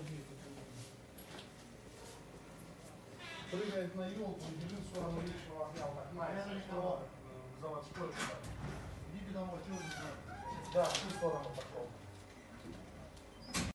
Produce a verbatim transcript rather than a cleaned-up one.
Прыгает на елку и бежит в сторону личного огня. Вот так, мается, что заводской. Иди домой, чего не знаю. Да, в ту сторону пошел.